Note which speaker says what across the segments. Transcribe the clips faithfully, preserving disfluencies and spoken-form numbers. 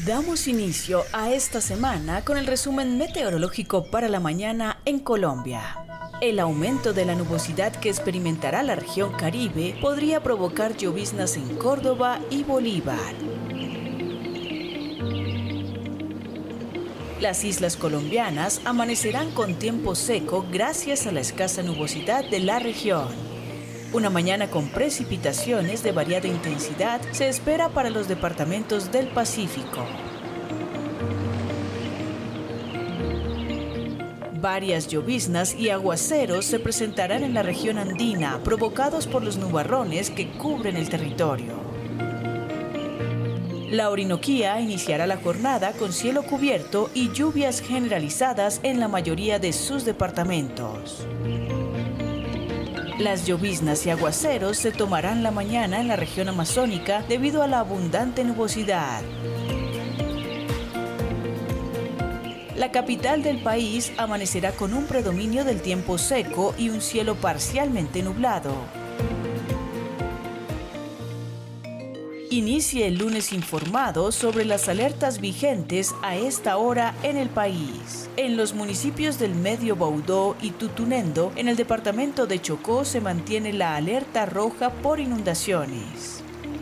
Speaker 1: Damos inicio a esta semana con el resumen meteorológico para la mañana en Colombia. El aumento de la nubosidad que experimentará la región Caribe podría provocar lloviznas en Córdoba y Bolívar. Las islas colombianas amanecerán con tiempo seco gracias a la escasa nubosidad de la región. Una mañana con precipitaciones de variada intensidad se espera para los departamentos del Pacífico. Varias lloviznas y aguaceros se presentarán en la región andina, provocados por los nubarrones que cubren el territorio. La Orinoquía iniciará la jornada con cielo cubierto y lluvias generalizadas en la mayoría de sus departamentos. Las lloviznas y aguaceros se tomarán la mañana en la región amazónica debido a la abundante nubosidad. La capital del país amanecerá con un predominio del tiempo seco y un cielo parcialmente nublado. Inicie el lunes informado sobre las alertas vigentes a esta hora en el país. En los municipios del Medio Baudó y Tutunendo, en el departamento de Chocó, se mantiene la alerta roja por inundaciones.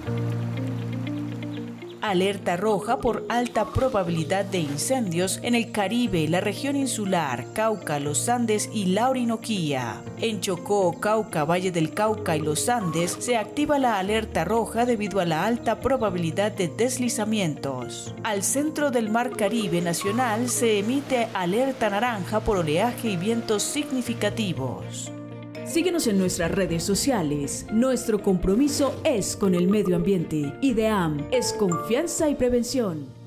Speaker 1: Alerta roja por alta probabilidad de incendios en el Caribe, la región insular, Cauca, los Andes y la Orinoquía. En Chocó, Cauca, Valle del Cauca y los Andes se activa la alerta roja debido a la alta probabilidad de deslizamientos. Al centro del Mar Caribe nacional se emite alerta naranja por oleaje y vientos significativos. Síguenos en nuestras redes sociales. Nuestro compromiso es con el medio ambiente. IDEAM es confianza y prevención.